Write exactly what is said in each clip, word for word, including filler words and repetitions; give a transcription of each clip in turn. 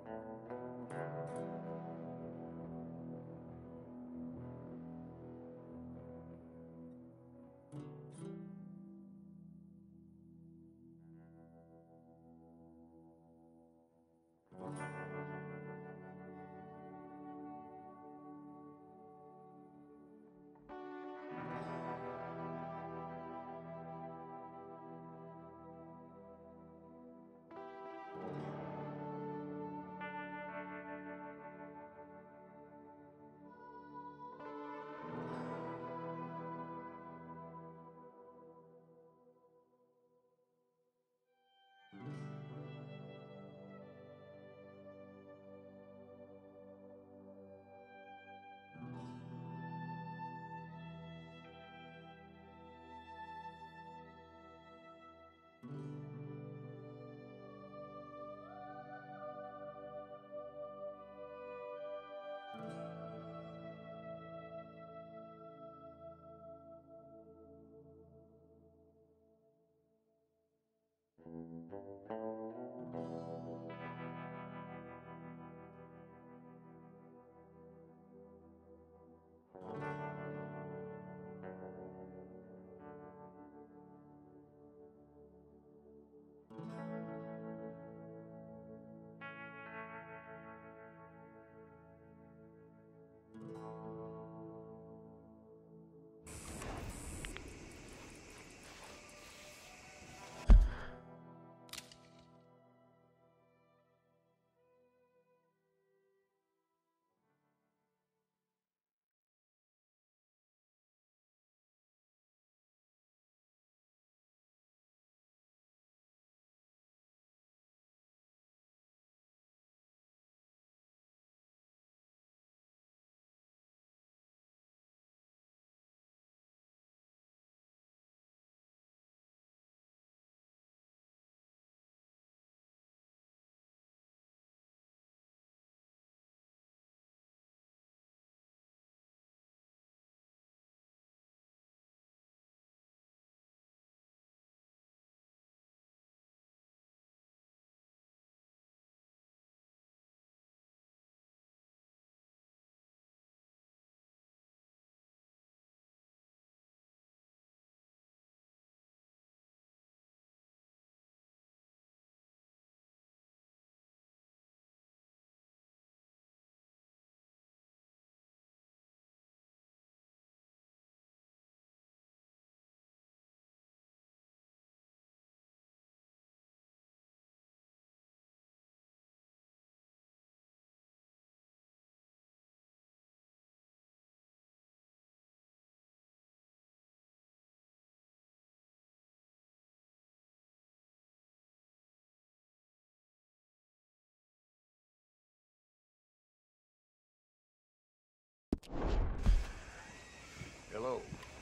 Hello.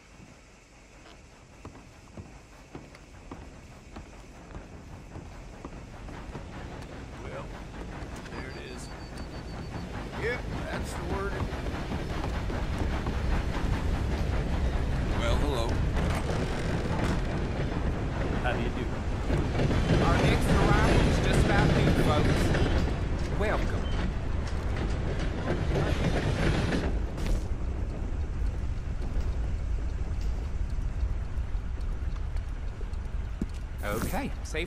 Well, there it is. Yep, that's the word. Well, hello. How do you do? Our next arrival is just about here, folks. Welcome. Okay, safe.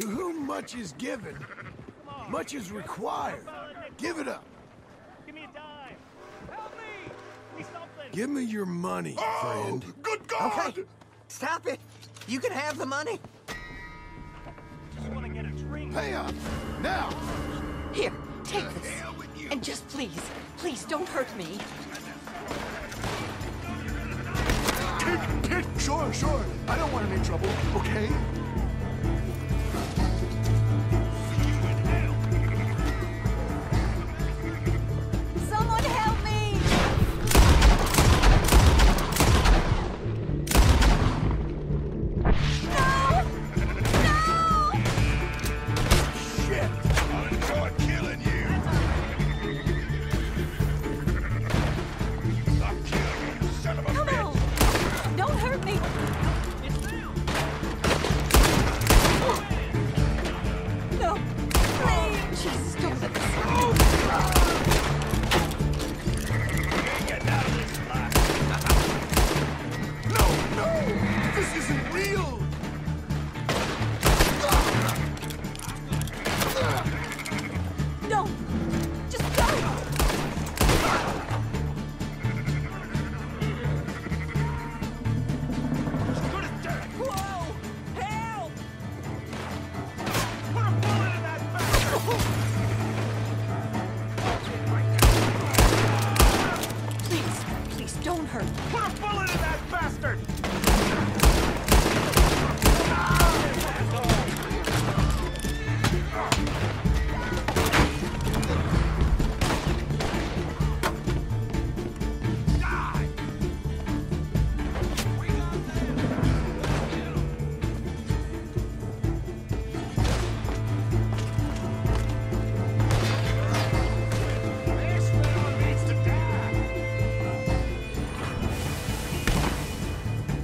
To whom much is given, much is required. Give it up. Give me a dime. Help me! Give me something. Give me your money, friend. Good God! Okay, stop it. You can have the money. Just want to get a drink. Pay up, now! Here, take this. And just please, please don't hurt me. Kid, kid, sure, sure. I don't want any trouble, okay? Someone help me! No! No! Shit! I enjoyed killing you. I'll kill you, son of a Come bitch. on! Don't hurt me! No! Please! Jesus, don't let this happen. Get out of this life. No, no! This isn't real! No! Just go! Whoa! Help! Put a bullet in that bastard! Please, please don't hurt me. Put a bullet in that bastard! This fellow needs to die!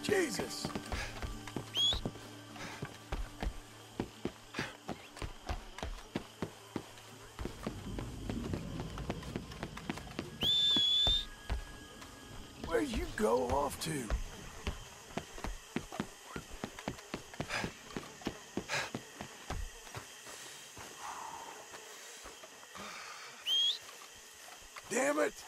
Jesus! Where'd you go off to? Damn it!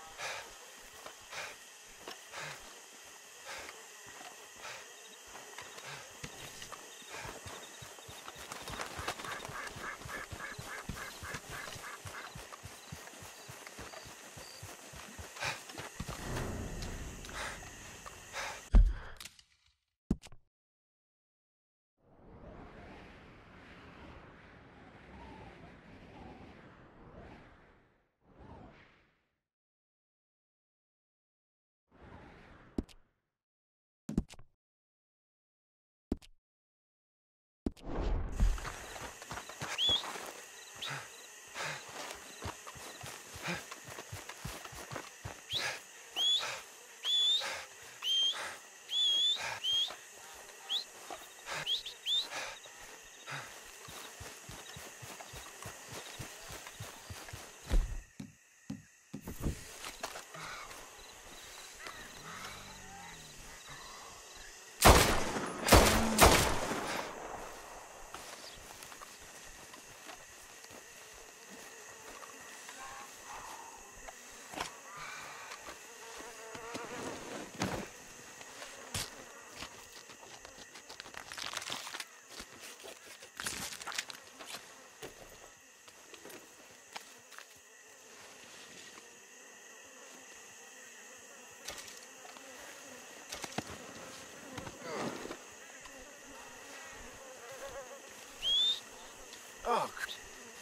Oh, c-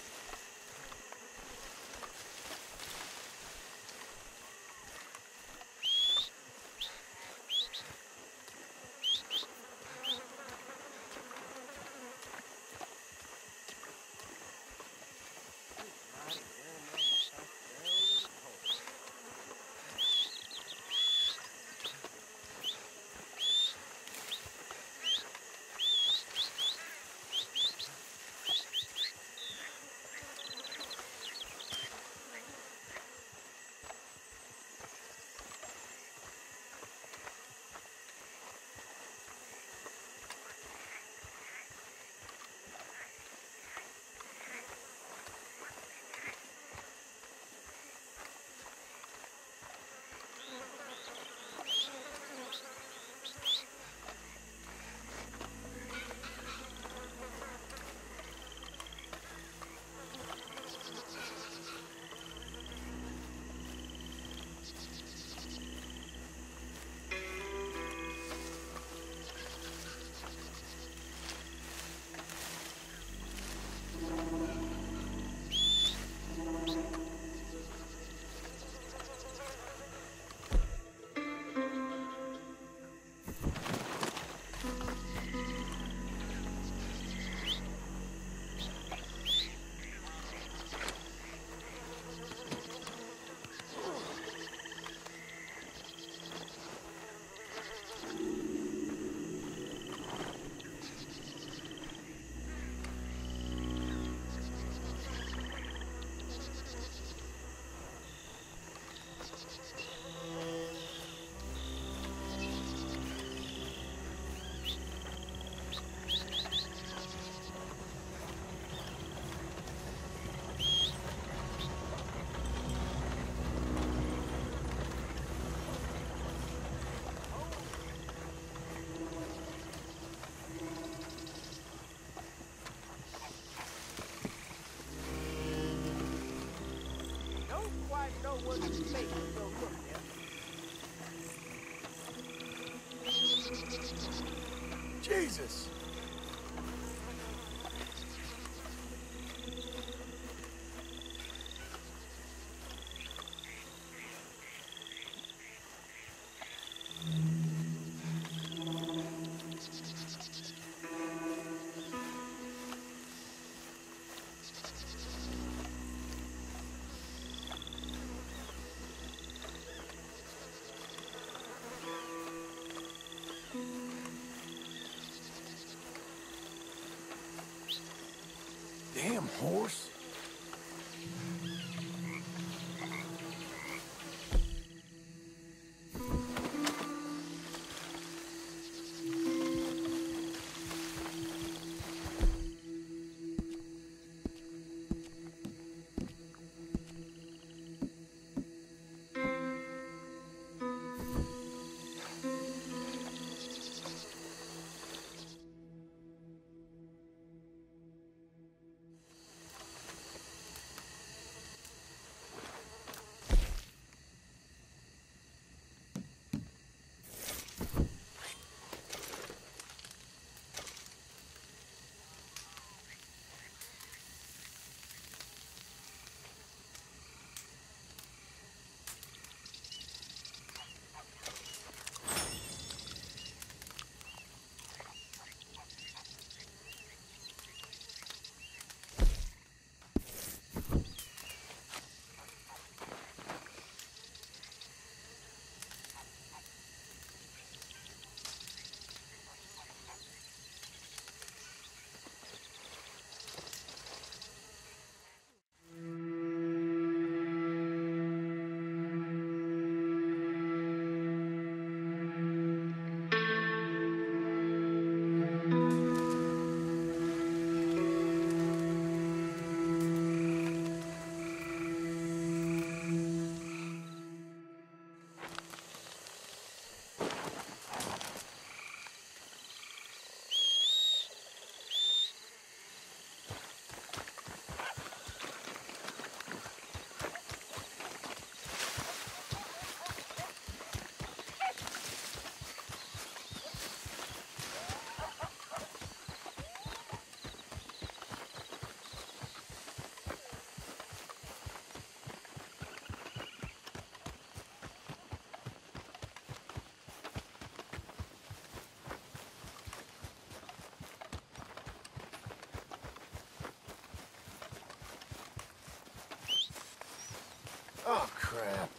Jesus! Damn horse. Oh, crap.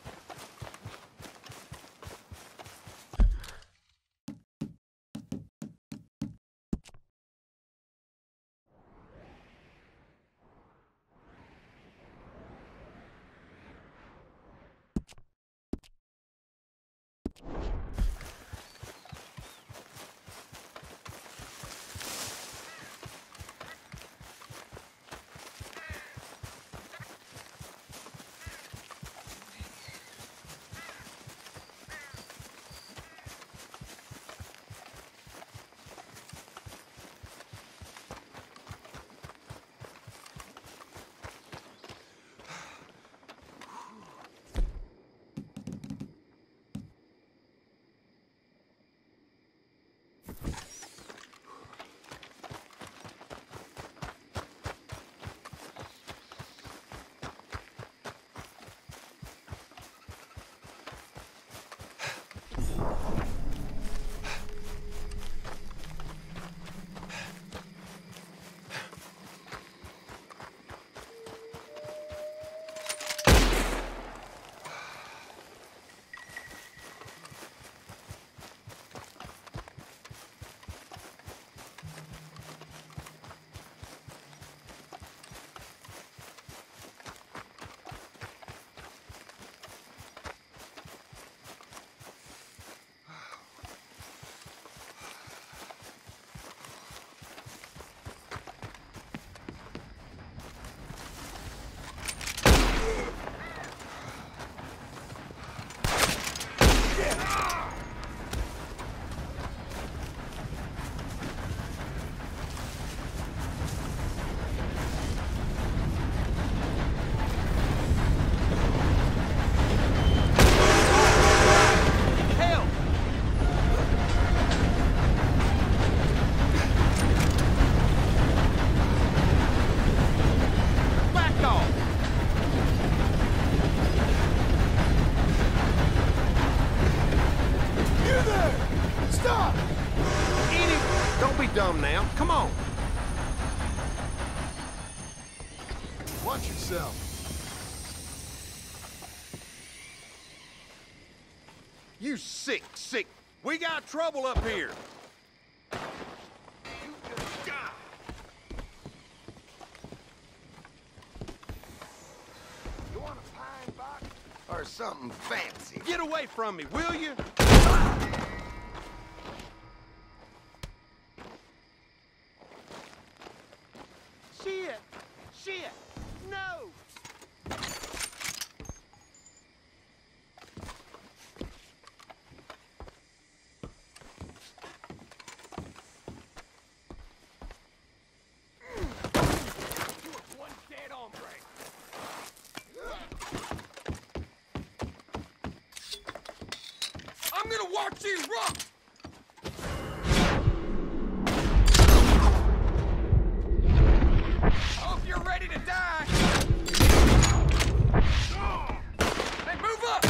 Dumb now. Come on. Watch yourself. You sick, sick. We got trouble up here. You just die. something fancy. Get away from me, will you? Shit! Shit! No! One dead hombre. I'm gonna watch you rock! Hope you're ready to die! Hey, move up!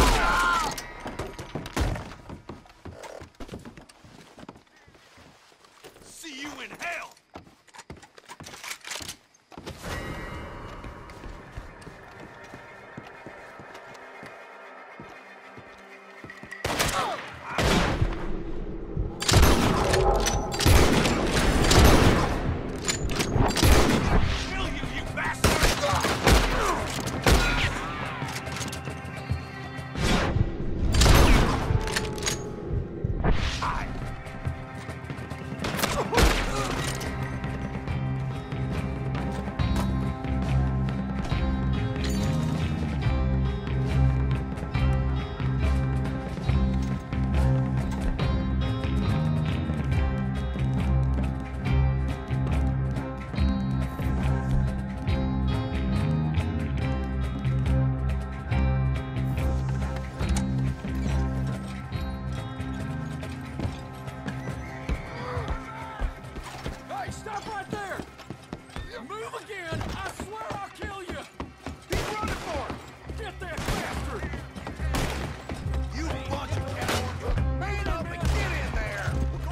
See you in hell! Kill you, you bastard! Hey, stop right there! Move again! I swear I'll kill you! He's running for it! Get that bastard! You bunch of cowards! Man up and get in there!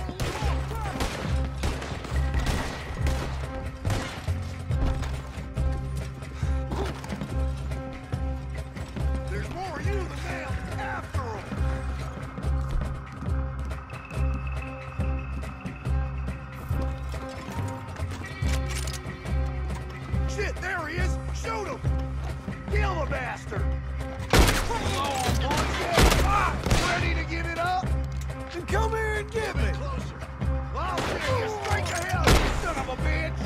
There's more of you than them! After them! Shit, there he is! Shoot him! Kill the bastard! Come on, boys! Ah, ready to give it up? Then come here and give it! Closer. Well, I'll take you straight to hell, you son of a bitch!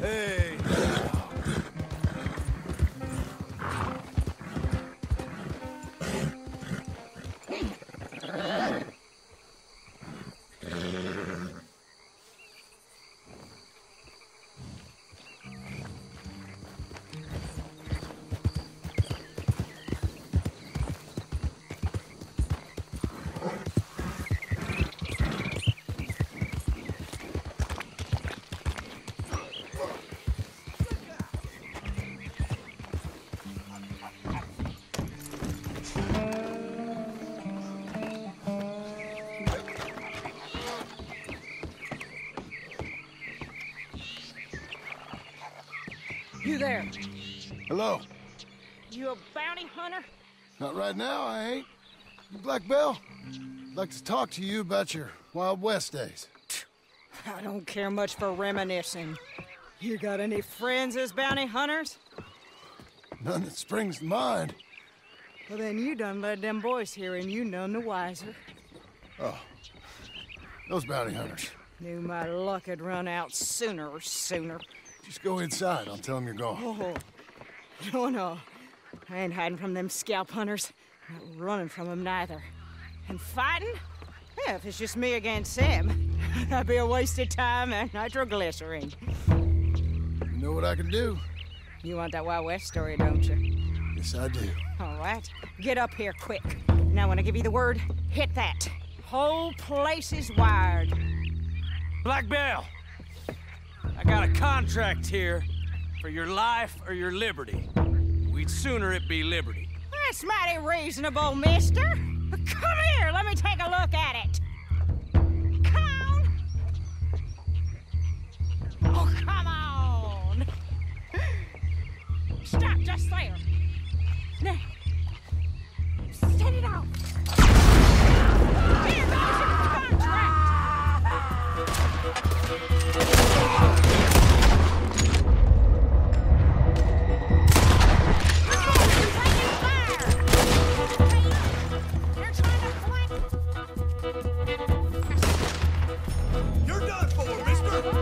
Hey. You there? Hello. You a bounty hunter? Not right now, I ain't. You Black Belle? I'd like to talk to you about your Wild West days. I don't care much for reminiscing. You got any friends as bounty hunters? None that springs to mind. Well, then you done led them boys here and you none the wiser. Oh. Those bounty hunters. Knew my luck had run out sooner or sooner. Just go inside. I'll tell them you're gone. Oh, no, no. I ain't hiding from them scalp hunters. Not running from them neither. And fighting? Yeah, if it's just me against them, that'd be a waste of time and nitroglycerin. You know what I can do? You want that Wild West story, don't you? Yes, I do. All right. Get up here quick. Now, when I give you the word, hit that. Whole place is wired. Black Belle, I got a contract here for your life or your liberty. We'd sooner it be liberty. That's mighty reasonable, mister. Come here, let me take a look at it. Come on. Oh, come on. Stop just there. Now, set it off. Here goes your contract. You're done for, mister!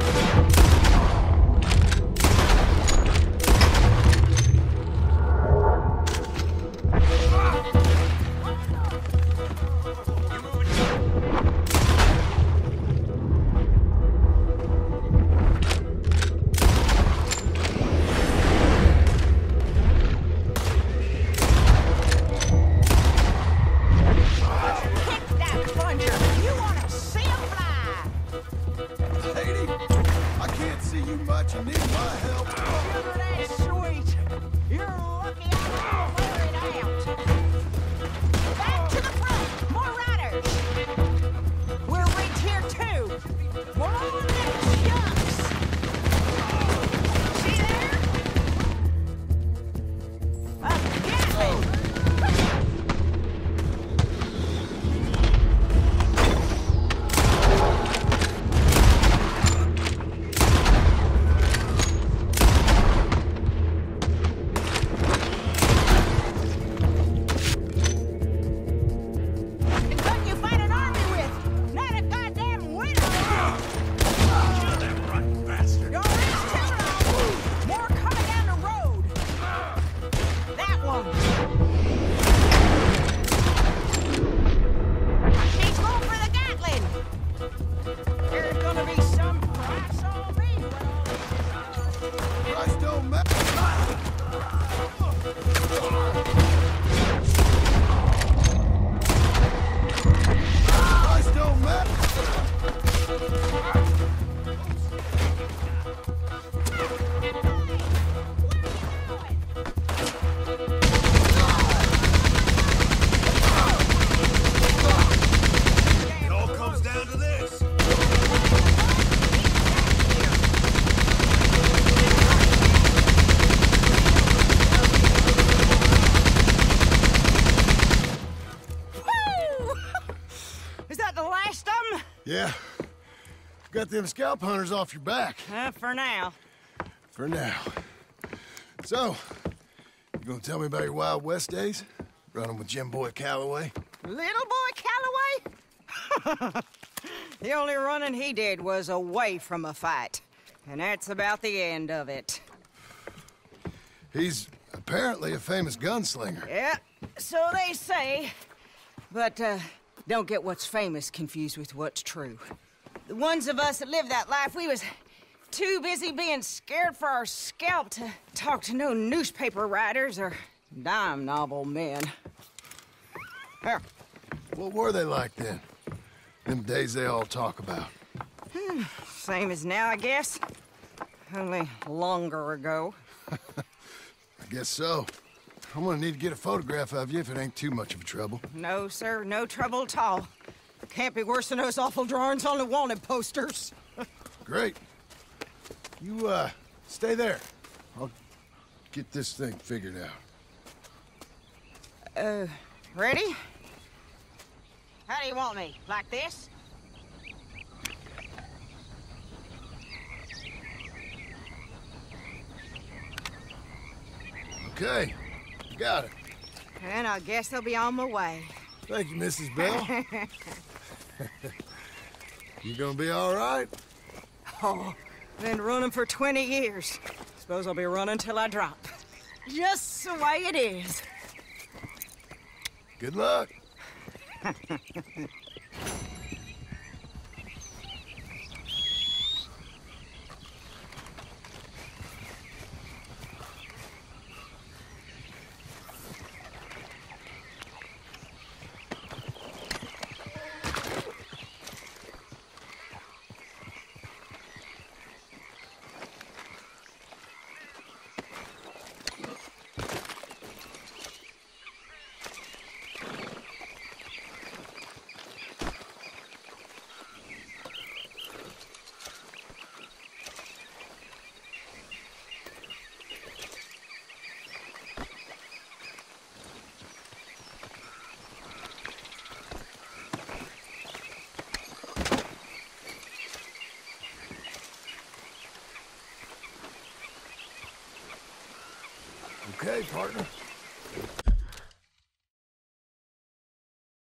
Yeah. Got them scalp hunters off your back. Uh, for now. For now. So, you gonna tell me about your Wild West days? Running with Jim Boy Calloway? Little boy Calloway? The only running he did was away from a fight. And that's about the end of it. He's apparently a famous gunslinger. Yeah, so they say. But, uh, don't get what's famous confused with what's true. The ones of us that lived that life, we was too busy being scared for our scalp to talk to no newspaper writers or dime novel men. Here. What were they like then? Them days they all talk about. Hmm, same as now, I guess. Only longer ago. I guess so. I'm gonna need to get a photograph of you if it ain't too much of a trouble. No, sir, no trouble at all. Can't be worse than those awful drawings on the wanted posters. Great. You, uh, stay there. I'll get this thing figured out. Uh, ready? How do you want me? Like this? Okay, got it. And I guess I'll be on my way. Thank you, Missus Bell. You gonna be all right? Oh, been running for twenty years. Suppose I'll be running till I drop. Just the way it is. Good luck. Okay, partner.